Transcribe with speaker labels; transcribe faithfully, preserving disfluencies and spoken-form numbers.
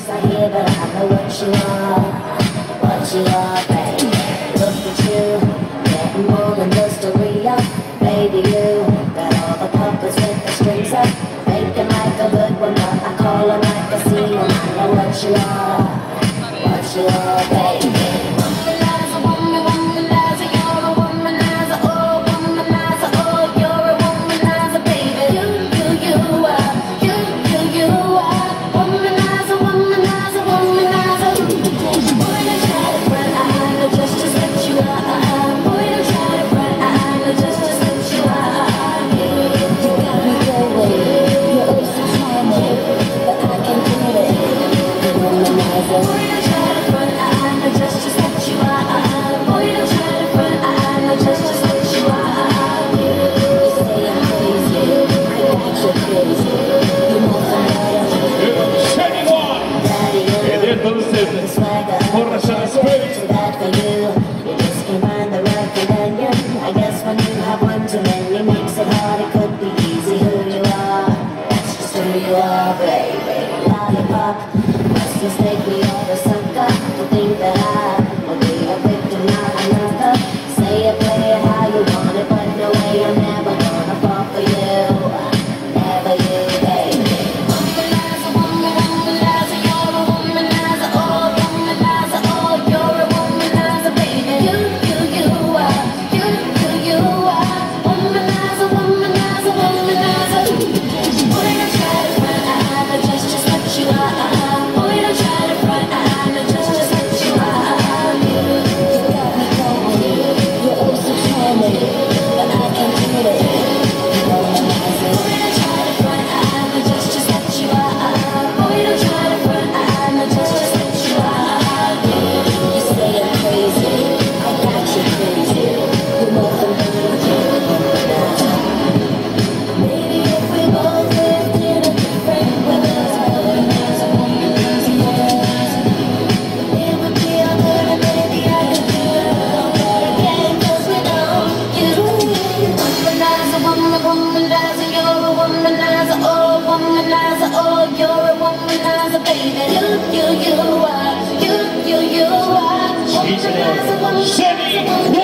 Speaker 1: I hear, but I know what you are, what you are, baby. Look at you, getting more than just a re-up. Baby, you got all the puppets with the strings up, making like a good one, but I call them like I see them. I know what you are, what you are, baby. Womanizer, woman, womanizer, you're a womanizer, oh, womanizer, oh, you're a womanizer, baby. You, you, you are, you, you, you are, womanizer, womanizer, womanizer. Boy, don't try to front, I know just just what you are. Boy, don't try to front, I know just just what you are. You got me going, you're oh so charming, but I can't do it. Womanizer. Boy, don't try to front, I know just just what you are. Boy, don't try to front, I know just just what you are. You say I'm crazy, I got you crazy. You know
Speaker 2: Seguimos. Ed entonces, por Russian Spirit.
Speaker 1: too bad for you. You just can't find the right companion. I guess when you have one too many makes it hard. It could be easy who you are. That's just who you are, baby. Lollipop, must mistake me or the sucker to think that I will be a victim, not another. Say it, play it how you want it, but no way I'm never gonna fall for you. Never you, baby. Womanizer, woman, womanizer, you're a womanizer, oh, womanizer, oh, you're a womanizer, baby. You, you, you are, you, you, you are, womanizer, womanizer, womanizer. Boy, don't try to front, I know just just what you are. Boy, don't try to front, I know just just what you are. You got me going, you're oh so charming, but I can't do it. Womanizer. Boy, don't try to front, I know just just what you are. Boy, don't try to front, I know just just what you are. You say I'm crazy, I got you crazy. You know I'm crazy. Maybe if we both lived in a different world, womanizer, womanizer, womanizer, it would be all good and maybe I could do it all over again. 'Cause without you, womanizer, woman, womanizer, you're a womanizer, oh, womanizer, oh, you're a womanizer, baby. You, you, you are, you, you, you are, womanizer, womanizer, womanizer.